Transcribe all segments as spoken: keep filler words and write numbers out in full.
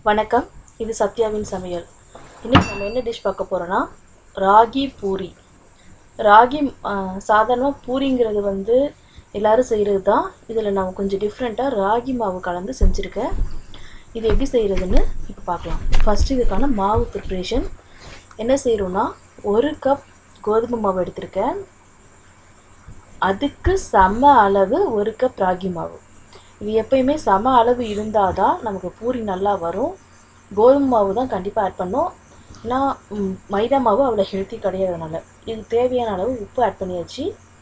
வணக்கம், இது சத்யாவின் சமையல். இன்றைக்கி நம்ம என்ன டிஷ் பார்க்க போகிறோன்னா ராகி பூரி. ராகி சாதாரணமாக பூரிங்கிறது வந்து எல்லோரும் செய்கிறது தான். இதில் நான் கொஞ்சம் டிஃப்ரெண்ட்டாக ராகி மாவு கலந்து செஞ்சுருக்கேன். இது எப்படி செய்கிறதுன்னு இப்போ பார்க்கலாம். ஃபஸ்ட்டு இதுக்கான மாவு ப்ரிப்ரேஷன் என்ன செய்கிறோன்னா, ஒரு கப் கோதுமை மாவு எடுத்திருக்கேன். அதுக்கு சம அளவு ஒரு கப் ராகி மாவு. இது எப்பயுமே சம அளவு இருந்தால் தான் நமக்கு பூரி நல்லா வரும். கோதுமை மாவு தான் கண்டிப்பாக ஆட் பண்ணோம். ஏன்னா மைதா மாவு அவ்வளோ ஹெல்த்தி கிடையாதுனால. இதுக்கு தேவையான அளவு உப்பு ஆட் பண்ணியாச்சு.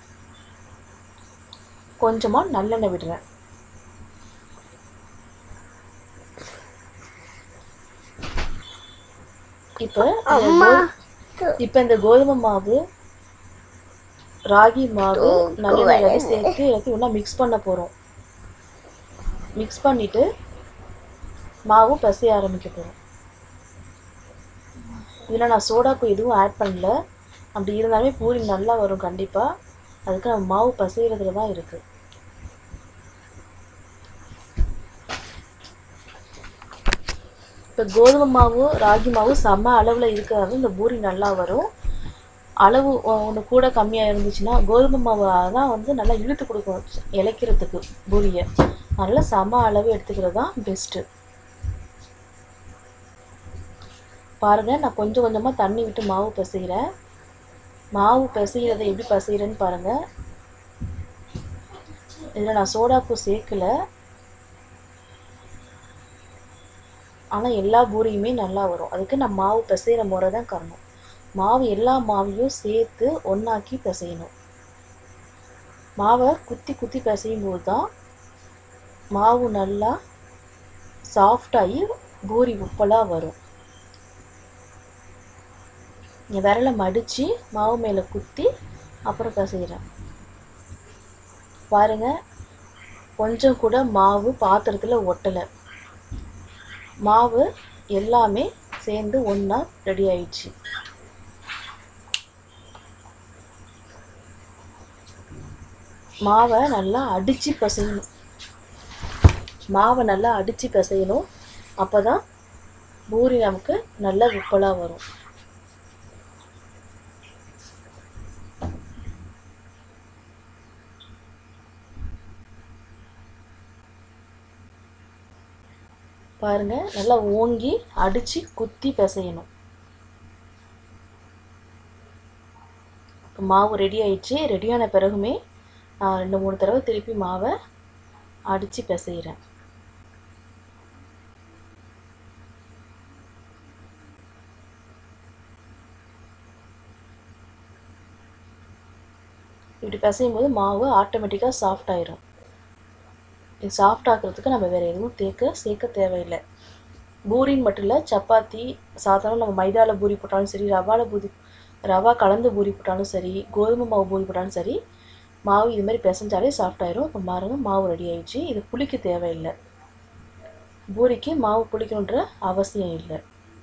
கொஞ்சமாக நல்லெண்ணெய் விடுறேன். இப்போ இப்போ இந்த கோதுமை மாவு ராகி மாவு நல்லெண்ணெய் சேர்த்து எல்லாத்தையும் ஒன்றா மிக்ஸ் பண்ண போகிறோம். மிக்ஸ் பண்ணிவிட்டு மாவு பசைய ஆரம்பிக்க போகிறோம். இதில் நான் சோடாப்பு எதுவும் ஆட் பண்ணல. அப்படி இருந்தாலுமே பூரி நல்லா வரும் கண்டிப்பாக. அதுக்கு நம்ம மாவு பசைகிறதுல தான் இருக்குது. இப்போ கோதுமை மாவு ராகி மாவு சம அளவில் இருக்கிறது இந்த பூரி நல்லா வரும். அளவு ஒன்று கூட கம்மியாக இருந்துச்சுன்னா கோதுமை மாவு தான் வந்து நல்லா இழுத்து கொடுக்கும் இழைக்கிறதுக்கு பூரியை. நல்லா சம அளவு எடுத்துக்கிறது தான் பெஸ்ட்டு. பாருங்கள், நான் கொஞ்சம் கொஞ்சமாக தண்ணி விட்டு மாவு பிசைகிறேன். மாவு பிசைகிறத எப்படி பிசைகிறேன்னு பாருங்கள். இதில் நான் சோடாப்பு சேர்க்கலை. ஆனால் எல்லா பூரியுமே நல்லா வரும். அதுக்கு நான் மாவு பிசைகிற முறை தான் காரணம். மாவு எல்லா மாவையும் சேர்த்து ஒன்றாக்கி பிசையணும். மாவை குத்தி குத்தி பிசையும் போது தான் மாவு நல்லா சாஃப்டாகி பூரி உப்பலாக வரும். விரலை மடித்து மாவு மேலே குத்தி அப்புறம் பிசைகிறேன். பாருங்கள், கொஞ்சம் கூட மாவு பாத்திரத்தில் ஒட்டலை. மாவு எல்லாமே சேர்ந்து ஒன்றா ரெடி ஆயிடுச்சு. மாவை நல்லா அடித்து பிசையணும். மாவை நல்லா அடித்து பிசையணும். அப்போ தான் பூரி நமக்கு நல்ல உப்பலாக வரும். பாருங்கள், நல்லா ஓங்கி அடித்து குத்தி பிசையணும். இப்போ மாவு ரெடி ஆயிடுச்சு. ரெடியான பிறகுமே நான் ரெண்டு மூணு தடவை திருப்பி மாவை அடித்து பிசைகிறேன். இப்படி பிசையும் போது மாவு ஆட்டோமேட்டிக்காக சாஃப்ட் ஆயிரும். இது சாஃப்ட் ஆக்கிறதுக்கு நம்ம வேறு எதுவும் தேக்க சேர்க்க தேவையில்லை. பூரின்னு மட்டும் இல்லை, சப்பாத்தி சாதாரண நம்ம மைதாவில் பூரி போட்டாலும் சரி, ரவாவில் பூரி ரவா கலந்து பூரி போட்டாலும் சரி, கோதுமை மாவு பூரி போட்டாலும் சரி, மாவு இது மாதிரி பிசைஞ்சாலே சாஃப்ட் ஆயிரும். இப்போ பாருங்கள், மாவு ரெடி ஆயிடுச்சு. இது புளிக்க தேவையில்லை. பூரிக்கு மாவு புளிக்கணுன்ற அவசியம் இல்லை.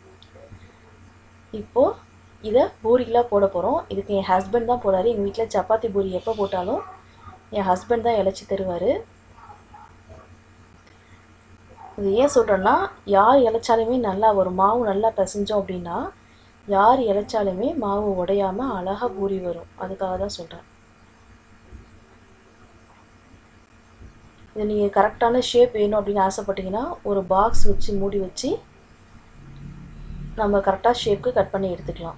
இப்போது இதை பூரிக்கெலாம் போட போகிறோம். இதுக்கு என் ஹஸ்பண்ட் தான் போடாரு. எங்கள் வீட்டில் சப்பாத்தி பூரி எப்போ போட்டாலும் என் ஹஸ்பண்ட் தான் இழைச்சி தருவார். இது ஏன் சொல்கிறேன்னா, யார் இழைச்சாலுமே நல்லா வரும். மாவு நல்லா பிசைஞ்சோம் அப்படின்னா யார் இழைச்சாலுமே மாவு உடையாமல் அழகாக பூரி வரும். அதுக்காக தான் சொல்கிறேன். இது நீங்கள் கரெக்டான ஷேப் வேணும் அப்படின்னு ஆசைப்பட்டீங்கன்னா ஒரு பாக்ஸ் வச்சு மூடி வச்சு நம்ம கரெக்டாக ஷேப்புக்கு கட் பண்ணி எடுத்துக்கலாம்.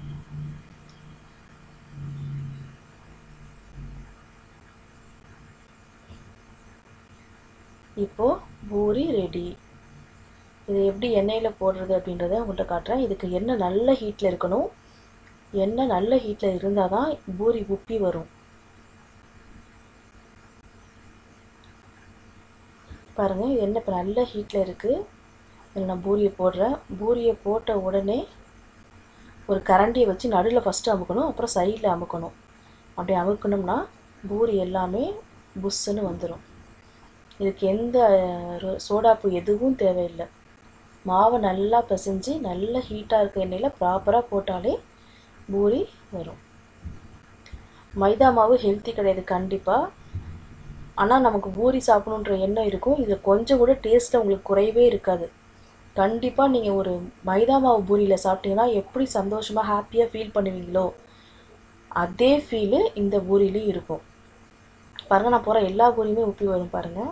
இப்போது பூரி ரெடி. இது எப்படி எண்ணெயில் போடுறது அப்படின்றத உங்கள்கிட்ட காட்டுறேன். இதுக்கு எண்ணெய் நல்ல ஹீட்டில் இருக்கணும். எண்ணெய் நல்ல ஹீட்டில் இருந்தால் தான் பூரி உப்பி வரும். பாருங்கள், எண்ணெய் இப்போ நல்ல ஹீட்டில் இருக்குது. இதில் நான் பூரியை போடுறேன். பூரியை போட்ட உடனே ஒரு கரண்டியை வச்சு நடுவில் ஃபஸ்ட்டு அமுக்கணும், அப்புறம் சைடில் அமுக்கணும். அப்படி அமுக்கணும்னா பூரி எல்லாமே புஷ்ஷுன்னு வந்துடும். இதுக்கு எந்த சோடாப்பு எதுவும் தேவையில்லை. மாவை நல்லா பிசைஞ்சு நல்ல ஹீட்டாக இருக்க எண்ணெயில் ப்ராப்பராக போட்டாலே பூரி வரும். மைதா மாவு ஹெல்த்தி கிடையாது கண்டிப்பாக. ஆனால் நமக்கு பூரி சாப்பிடணுன்ற எண்ணம் இருக்கும். இதில் கொஞ்சம் கூட டேஸ்ட்டில் உங்களுக்கு குறையவே இருக்காது. கண்டிப்பாக நீங்கள் ஒரு மைதா மாவு பூரியில் சாப்பிட்டீங்கன்னா எப்படி சந்தோஷமாக ஹாப்பியாக ஃபீல் பண்ணுவீங்களோ அதே ஃபீலு இந்த பூரியிலையும் இருக்கும். பாருங்கள், நான் போகிற எல்லா பூரியுமே உப்பி வரும் பாருங்கள்.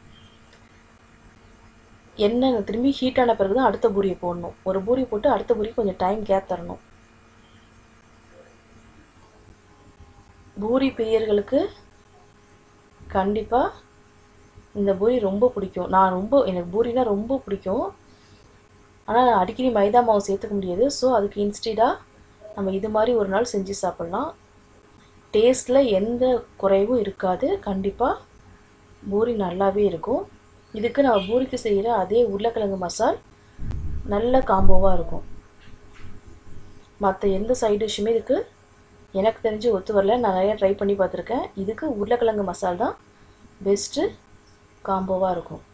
எண்ணெய் திரும்பி ஹீட்டான பிறகு தான் அடுத்த பூரியை போடணும். ஒரு பூரி போட்டு அடுத்த பூரி கொஞ்சம் டைம் கேப் தரணும். பூரி பிரியர்களுக்கு கண்டிப்பாக இந்த பூரி ரொம்ப பிடிக்கும். நான் ரொம்ப எனக்கு பூரினா ரொம்ப பிடிக்கும். ஆனால் அடிக்கடி மைதா மாவு சேர்த்துக்க முடியாது. ஸோ அதுக்கு இன்ஸ்டீடாக நம்ம இது மாதிரி ஒரு நாள் செஞ்சு சாப்பிட்லாம். டேஸ்ட்டில் எந்த குறைவும் இருக்காது. கண்டிப்பாக பூரி நல்லாவே இருக்கும். இதுக்கு நம்ம பூரிக்கு செய்கிற அதே உருளைக்கிழங்கு மசால் நல்ல காம்போவாக இருக்கும். மற்ற எந்த சைட் டிஷ்ஷுமே இதுக்கு எனக்கு தெரிஞ்சு ஒத்து வரல. நான் நிறையா ட்ரை பண்ணி பார்த்துருக்கேன். இதுக்கு உருளைக்கிழங்கு மசால் தான் பெஸ்ட்டு காம்போவாக இருக்கும்.